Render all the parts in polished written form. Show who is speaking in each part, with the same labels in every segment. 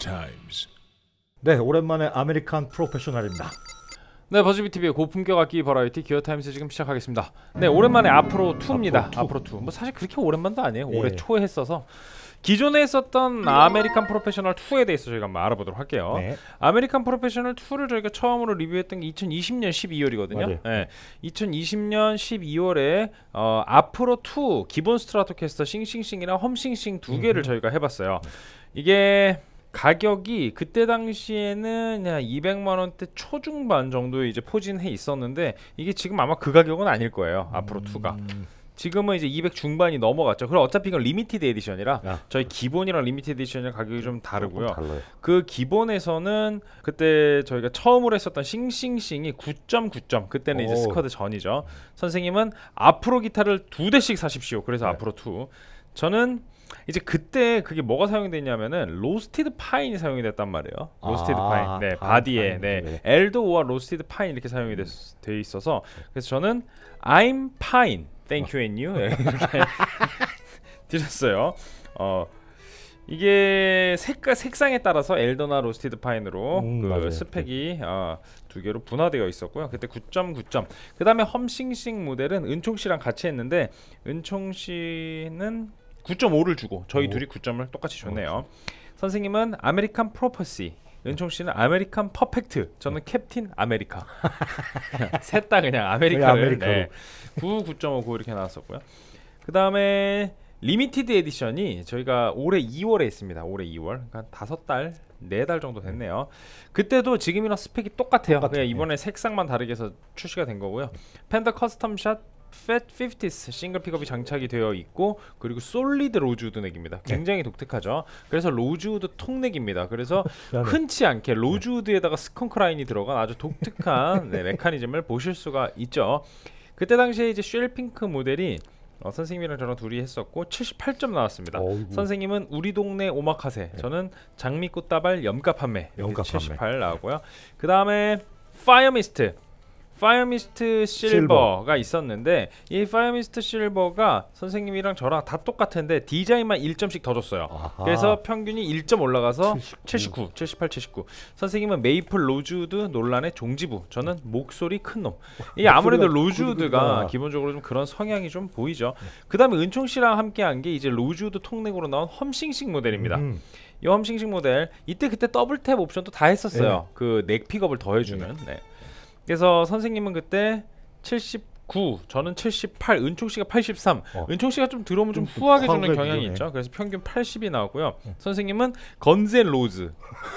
Speaker 1: times.
Speaker 2: 네, 오랜만에 아메리칸 프로페셔널입니다.
Speaker 3: 네, 버즈비TV의 고품격 악기 버라이티 기어타임스 지금 시작하겠습니다. 네, 오랜만에 앞으로 2입니다. 앞으로 2. 뭐 사실 그렇게 오랜만도 아니에요.
Speaker 2: 예.
Speaker 3: 올해 초에 했어서 기존에 했었던 아메리칸 프로페셔널 2에 대해서 저희가 한번 알아보도록 할게요.
Speaker 2: 네.
Speaker 3: 아메리칸 프로페셔널 2를 저희가 처음으로 리뷰했던 게 2020년 12월이거든요. 네, 2020년 12월에 앞으로 2 기본 스트라토캐스터 싱싱싱이랑 험싱싱 두 개를 저희가 해봤어요. 이게 가격이 그때 당시에는 한 200만원대 초중반 정도에 이제 포진해 있었는데 이게 지금 아마 그 가격은 아닐 거예요. 앞으로 2가 지금은 이제 200 중반이 넘어갔죠. 그리고 어차피 이건 리미티드 에디션이라 저희 기본이랑 리미티드 에디션이랑 가격이 좀 다르고요. 그 기본에서는 그때 저희가 처음으로 했었던 싱싱싱이 9.9점 그때는 이제 스쿼드 전이죠. 선생님은 앞으로 기타를 2대씩 사십시오. 그래서 앞으로 2 저는 이제 그때 그게 뭐가 사용됐냐면은 로스티드 파인이 사용이 됐단 말이에요. 로스티드 파인. 네, 바디에 네. 엘도와 로스티드 파인 이렇게 사용이 돼 있어서 그래서 저는 I'm fine. Thank you and you. 이렇게 드렸어요. 이게 색상에 따라서 엘더나 로스티드 파인으로 그 스펙이 두 개로 분화되어 있었고요. 그때 9.9점. 그 다음에 험싱싱 모델은 은총씨랑 같이 했는데 은총씨는 9.5를 주고 저희 둘이 9점을 똑같이 줬네요. 선생님은 아메리칸 프로퍼시, 은총씨는 아메리칸 퍼펙트, 저는 캡틴 아메리카. 셋 다 그냥 아메리카를 네, 9, 9.5, 9 이렇게 나왔었고요. 그 다음에 리미티드 에디션이 저희가 올해 2월에 했습니다. 올해 2월, 그러니까 5달, 4달 정도 됐네요. 그때도 지금이랑 스펙이 똑같아요. 그냥 이번에 색상만 다르게 해서 출시가 된 거고요. 펜더 커스텀샷 팻 50스 싱글 픽업이 장착이 되어 있고 그리고 솔리드 로즈우드 넥입니다. 굉장히 독특하죠. 그래서 로즈우드 통넥입니다. 그래서 흔치 않게 로즈우드에다가 스컹크 라인이 들어간 아주 독특한 네, 메커니즘을 보실 수가 있죠. 그때 당시에 이제 쉘핑크 모델이 선생님이랑 저랑 둘이 했었고 78점 나왔습니다. 선생님은 우리 동네 오마카세, 저는 장미꽃 다발 염가 판매 78 나오고요. 그 다음에 파이어미스트 실버가 있었는데 이 파이어미스트 실버가 선생님이랑 저랑 다 똑같은데 디자인만 1점씩 더 줬어요. 그래서 평균이 1점 올라가서 79, 78, 79. 선생님은 메이플 로즈우드 논란의 종지부, 저는 목소리 큰놈. 이게 아무래도 로즈우드가 기본적으로 좀 그런 성향이 좀 보이죠. 그 다음에 은총씨랑 함께 한 게 이제 로즈우드 통넥으로 나온 험싱싱 모델입니다. 이 험싱싱 모델 이때 그때 더블 탭 옵션도 다 했었어요. 그 넥 픽업을 더해주는. 네. 그래서 선생님은 그때 79, 저는 78, 은총씨가 83. 은총씨가 좀 들어오면 좀 후하게 주는 경향이 있죠. 그래서 평균 80이 나오고요. 선생님은 건센 로즈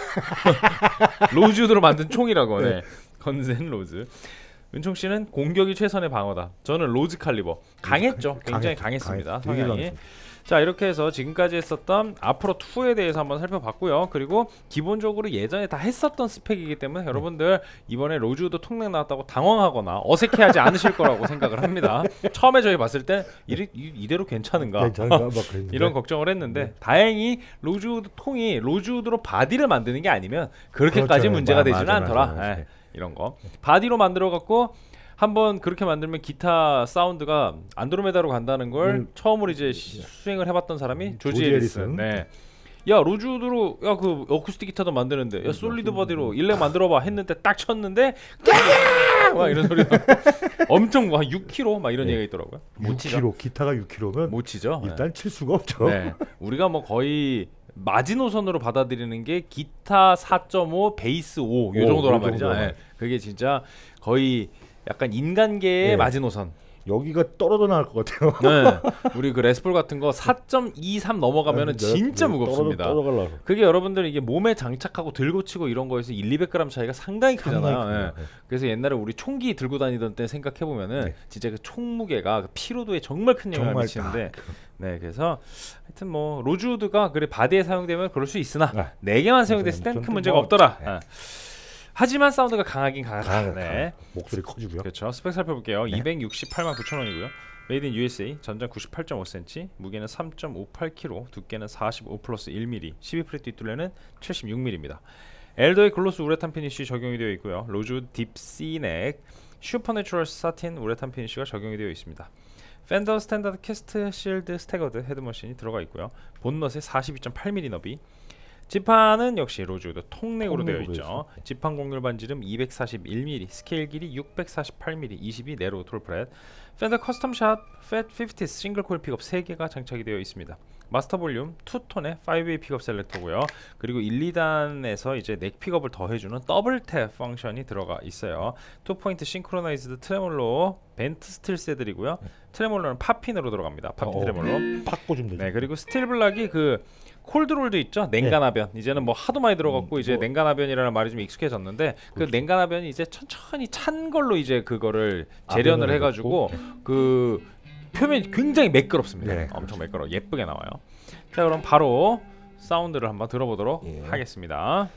Speaker 3: 로즈우드로 만든 총이라고. 네. 건센 로즈. 은총씨는 공격이 최선의 방어다. 저는 로즈 칼리버. 강했죠. 굉장히 강했습니다. 성향이. 자, 이렇게 해서 지금까지 했었던 앞으로 2에 대해서 한번 살펴봤고요. 그리고 기본적으로 예전에 다 했었던 스펙이기 때문에 여러분들 이번에 로즈우드 통넥 나왔다고 당황하거나 어색해하지 않으실 거라고 생각을 합니다. 처음에 저희 봤을 때 이대로 괜찮은가 이런 걱정을 했는데 다행히 로즈우드 통이 로즈우드로 바디를 만드는 게 아니면 그렇게까지 문제가 되지는 않더라. 네, 이런 거 바디로 만들어 갖고 한번 그렇게 만들면 기타 사운드가 안드로메다로 간다는 걸 처음으로 이제 수행을 해봤던 사람이 조지 에리슨. 네. 야, 로즈우드로 야 그 어쿠스틱 기타도 만드는데 야 솔리드 바디로 일렉 만들어봐 했는데 딱 쳤는데 막 이런 소리 엄청 막 6kg 막 이런 얘기가 있더라고요.
Speaker 2: 6kg 기타가 6kg면
Speaker 3: 못 치죠.
Speaker 2: 일단 칠 수가 없죠.
Speaker 3: 네. 우리가 뭐 거의 마지노선으로 받아들이는 게 기타 4.5 베이스 5 이 정도란 말이죠. 네. 그게 진짜 거의 약간 인간계의 마지노선.
Speaker 2: 여기가 떨어져 나갈 것 같아요.
Speaker 3: 네, 우리 그 레스폴 같은 거 4.23 넘어가면은 진짜 무겁습니다. 그게 여러분들 이게 몸에 장착하고 들고 치고 이런 거에서 1-200g 차이가 상당히 크잖아요. 네. 그래서 옛날에 우리 총기 들고 다니던 때 생각해 보면은 진짜 그 총 무게가 그 피로도에 정말 큰 영향을 미치는데. 네, 그래서 하여튼 뭐 로즈우드가 그래 바디에 사용되면 그럴 수 있으나 4개만 사용됐을 땐 큰 문제가 없더라. 하지만 사운드가 강하긴 강하다. 네.
Speaker 2: 목소리 커지고요.
Speaker 3: 그렇죠. 스펙 살펴볼게요. 268만 9천원이고요. 메이드 인 USA, 전장 98.5cm, 무게는 3.58kg, 두께는 45 플러스 1mm, 12프렛 뒷둘레는 76mm입니다. 엘더의 글로스 우레탄 피니쉬 적용이 되어 있고요. 로즈우드 딥시넥, 슈퍼내추럴 사틴 우레탄 피니쉬가 적용이 되어 있습니다. 펜더 스탠다드 캐스트 실드 스태거드 헤드머신이 들어가 있고요. 본넛에 42.8mm 너비, 지판은 역시 로즈우드 통넥으로 되어
Speaker 2: 통넥으로
Speaker 3: 있죠. 지판 곡률 반지름 241mm, 스케일 길이 648mm, 22 네로 톨프렛, 팬더 커스텀샷 팻 50 싱글 코일 픽업 3개가 장착이 되어 있습니다. 마스터 볼륨 투톤의 5웨이 픽업 셀렉터고요. 그리고 1, 2단에서 이제 넥 픽업을 더해주는 더블 탭 펑션이 들어가 있어요. 2포인트 싱크로나이즈드 트레몰로 벤트 스틸 세들이고요. 트레몰로는 팝핀으로 들어갑니다. 팝핀 트레몰로.
Speaker 2: 팍 꽂으면 되죠.
Speaker 3: 네, 그리고 스틸 블락이 그 콜드롤도 있죠. 냉간하변. 이제는 뭐 하도 많이 들어갔고 이제 냉간하변이라는 말이 좀 익숙해졌는데 그 냉간하변이 이제 천천히 찬 걸로 이제 그거를 재련을 해가지고 그 표면이 굉장히 매끄럽습니다.
Speaker 2: 네,
Speaker 3: 엄청 매끄러워 예쁘게 나와요. 자, 그럼 바로 사운드를 한번 들어보도록 하겠습니다.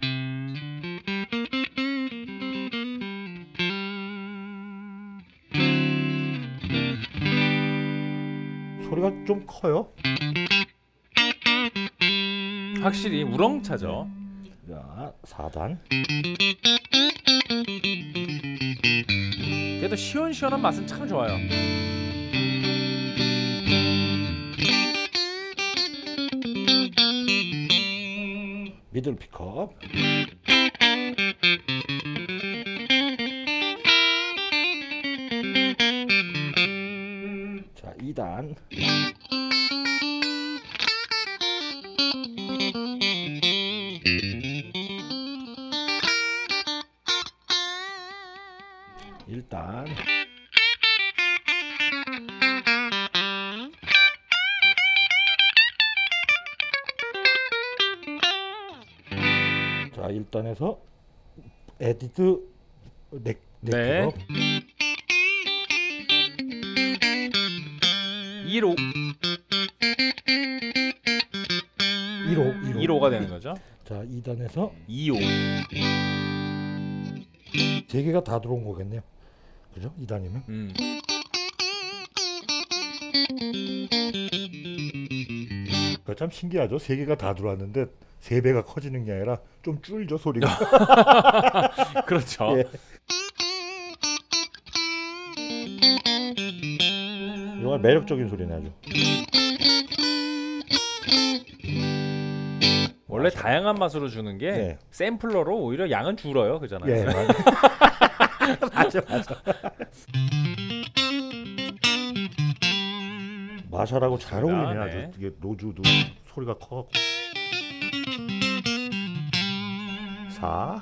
Speaker 2: 소리가 좀 커요.
Speaker 3: 확실히 우렁차죠.
Speaker 2: 자, 4단.
Speaker 3: 그래도 시원시원한 맛은 참 좋아요.
Speaker 2: 미들 픽업. 자, 2단. 일단 자, 1단에서 에디드 넥
Speaker 3: 네. 1호 1호가 되는 거죠.
Speaker 2: 자, 2단에서
Speaker 3: 2호
Speaker 2: 3개가 다 들어온 거겠네요. 그죠? 2단이면. 그거 참 신기하죠. 3개가 다 들어왔는데 3배가 커지는 게 아니라 좀 줄죠, 소리가.
Speaker 3: 그렇죠.
Speaker 2: 예. 정말 매력적인 소리네 아주.
Speaker 3: 원래 다양한 맛으로 주는 게 샘플러로 오히려 양은 줄어요, 그잖아요.
Speaker 2: 예, 맞아. 맞아. 마샬하고 잘 어울리네 아주. 이게 로즈도 소리가 커. 4.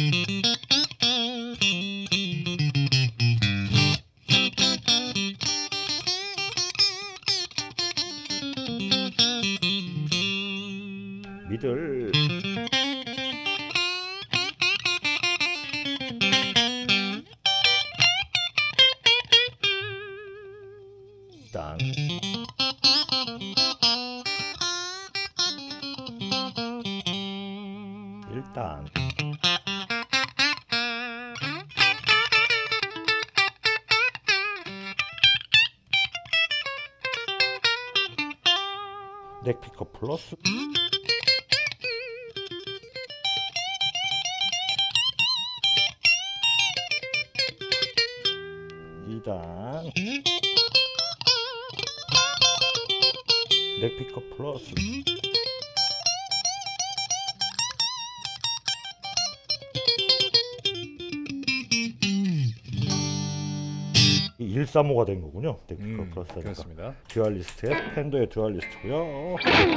Speaker 2: 미들. 일단 넥 픽업 플러스. 이단 넥 픽업 플러스. 이 135가 된 거군요. 넥 픽업 플러스가.
Speaker 3: 그렇습니다.
Speaker 2: 듀얼리스트의 팬더의 듀얼리스트고요.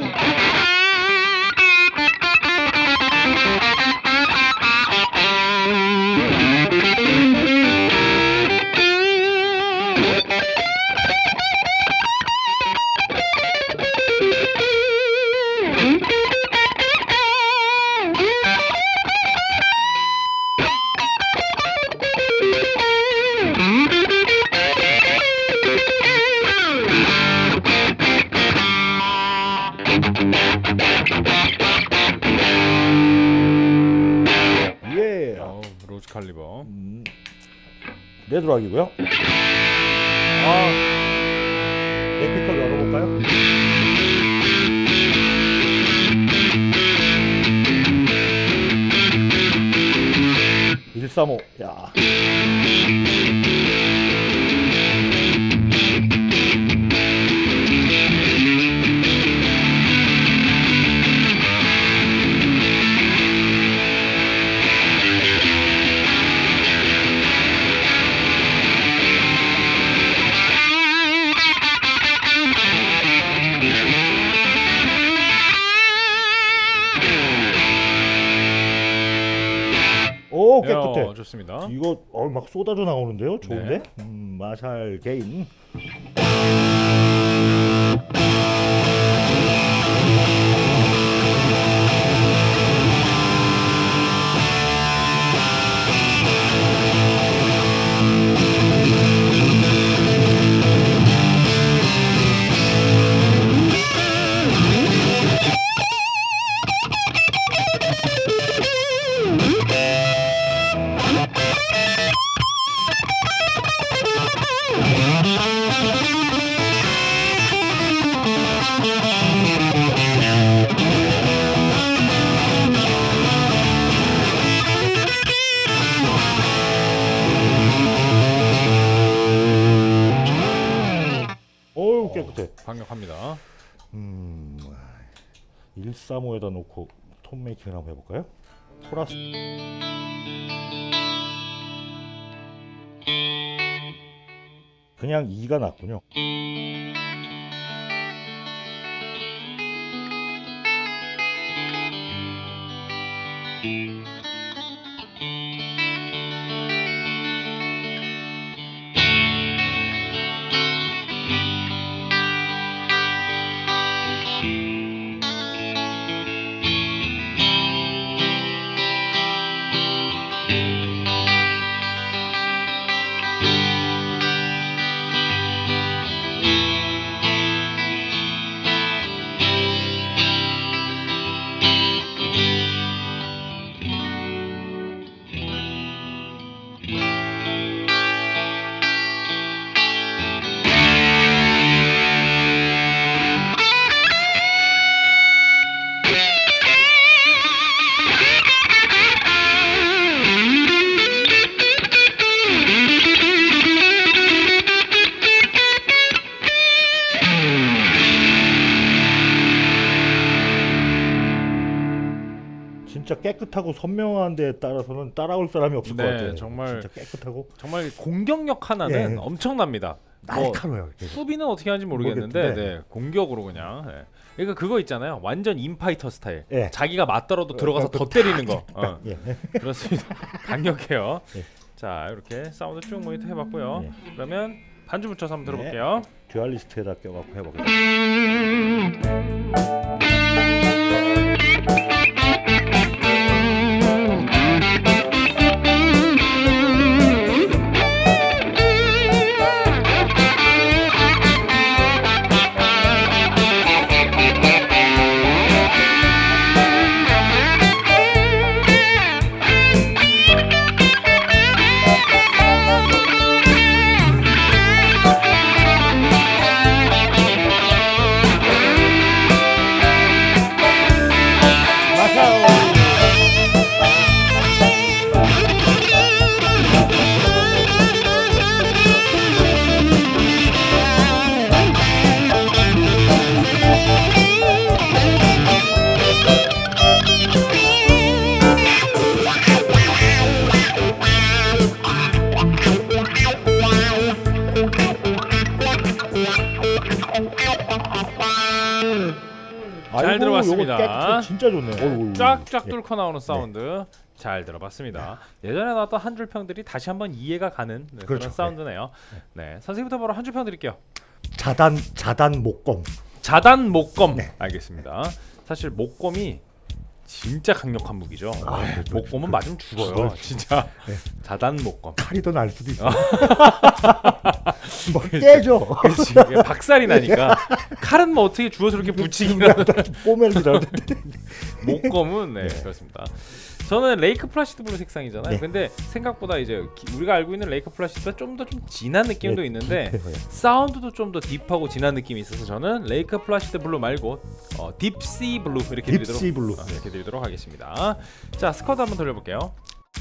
Speaker 2: 예.
Speaker 3: 로즈 칼리버.
Speaker 2: 레드락이고요. 넥픽업 열어볼까요? (135) 야.
Speaker 3: 좋습니다.
Speaker 2: 이거 막 쏟아져 나오는데요. 좋은데? 마샬 게인. 어우 깨끗해.
Speaker 3: 강력합니다.
Speaker 2: 135에다 놓고 톤 메이킹을 한번 해볼까요? 토라스. 그냥 2가 낫군요. 진짜 깨끗하고 선명한 데에 따라서는 따라올 사람이 없을 것 같아요.
Speaker 3: 정말
Speaker 2: 진짜 깨끗하고
Speaker 3: 정말 공격력 하나는 엄청납니다.
Speaker 2: 날카로워요.
Speaker 3: 수비는 어떻게 하는지 모르겠는데 공격으로 그냥. 그러니까 그거 있잖아요. 완전 인파이터 스타일. 자기가 맞더라도 들어가서 더 때리는 거. 그렇습니다. 강력해요. 자, 이렇게 사운드 쭉 모니터 해봤고요. 그러면 반주 붙여서 한번 들어볼게요.
Speaker 2: 듀얼리스트에다 껴갖고 해볼게요.
Speaker 3: 잘 들어봤습니다.
Speaker 2: 진짜 좋네요.
Speaker 3: 쫙쫙 뚫고 나오는 사운드 잘 들어봤습니다. 예전에 나왔던 한 줄 평들이 다시 한번 이해가 가는 그런 사운드네요. 선생님부터 바로 한 줄 평 드릴게요.
Speaker 2: 자단 목검.
Speaker 3: 자단 목검. 알겠습니다. 사실 목검이 진짜 강력한 무기죠. 목검은 맞으면 죽어요. 진짜. 자단 목검.
Speaker 2: 칼이 더 날 수도 있어. 뭐 깨져.
Speaker 3: 그렇지. 박살이 나니까. 칼은 뭐 어떻게 주워서 이렇게 붙이기라도
Speaker 2: 뽀멜이라도.
Speaker 3: 목검은 그렇습니다. 저는 레이크 플라시드 블루 색상이잖아요. 근데 생각보다 이제 우리가 알고 있는 레이크 플라시드가 좀 더 좀 진한 느낌도 있는데 사운드도 좀 더 딥하고 진한 느낌이 있어서 저는 레이크 플라시드 블루 말고 딥시 블루 이렇게 드리도록 하겠습니다. 자, 스쿼드 한번 돌려볼게요.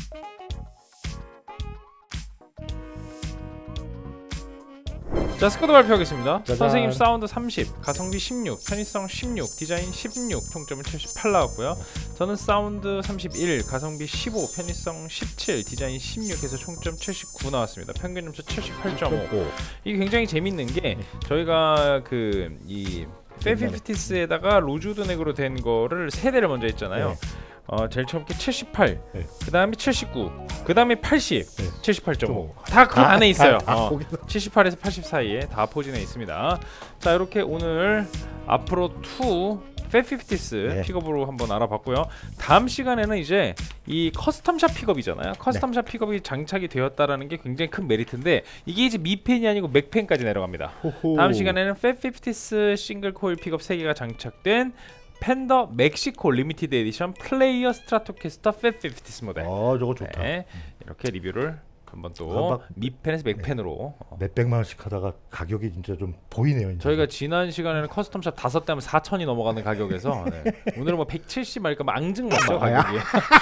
Speaker 3: 자, 스쿼드 발표하겠습니다.
Speaker 2: 짜잔.
Speaker 3: 선생님 사운드 30, 가성비 16, 편의성 16, 디자인 16, 총점은 78 나왔고요. 저는 사운드 31, 가성비 15, 편의성 17, 디자인 16해서 총점 79 나왔습니다. 평균 점수 78.5. 이게 굉장히 재밌는 게 저희가 이 페피피티스에다가 로즈우드 넥으로 된 거를 3대를 먼저 했잖아요. 제일 처음에 78,
Speaker 2: 네.
Speaker 3: 그 다음에 79, 그 다음에 80,
Speaker 2: 네.
Speaker 3: 78.5. 다 그 안에 있어요.
Speaker 2: 거기서.
Speaker 3: 78에서 80 사이에 다 포진해 있습니다. 자, 이렇게 오늘 앞으로 2 팹50스
Speaker 2: 네.
Speaker 3: 픽업으로 한번 알아봤고요. 다음 시간에는 이제 이 커스텀샵 픽업이잖아요. 커스텀샵 픽업이 장착이 되었다라는 게 굉장히 큰 메리트인데 이게 이제 미펜이 아니고 맥펜까지 내려갑니다.
Speaker 2: 호호.
Speaker 3: 다음 시간에는 팹50스 싱글 코일 픽업 3개가 장착된 펜더 멕시코 리미티드 에디션 플레이어 스트라토캐스터 팹50스 모델.
Speaker 2: 저거 좋다.
Speaker 3: 네, 이렇게 리뷰를 한번 또
Speaker 2: 막-
Speaker 3: 미펜에서 맥펜으로
Speaker 2: 몇백만 원씩 하다가 가격이 진짜 좀 보이네요. 이제.
Speaker 3: 저희가 지난 시간에는 커스텀샵 5대 하면 4,000이 넘어가는 가격에서 네. 오늘은 뭐 170 말까 뭐 앙증 맞죠 가격이.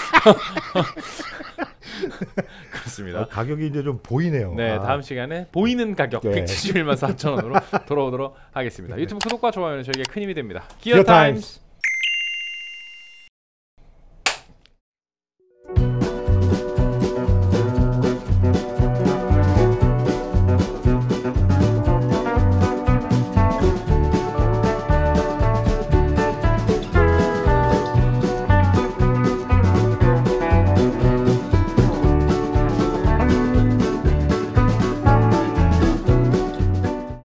Speaker 3: 그렇습니다.
Speaker 2: 가격이 이제 좀 보이네요.
Speaker 3: 네, 다음 시간에 보이는 가격
Speaker 2: 네.
Speaker 3: 171만 4천 원으로 돌아오도록 하겠습니다. 유튜브 구독과 좋아요는 저에게 큰 힘이 됩니다.
Speaker 2: 기어
Speaker 3: 기어
Speaker 2: 타임스.
Speaker 3: 타임스.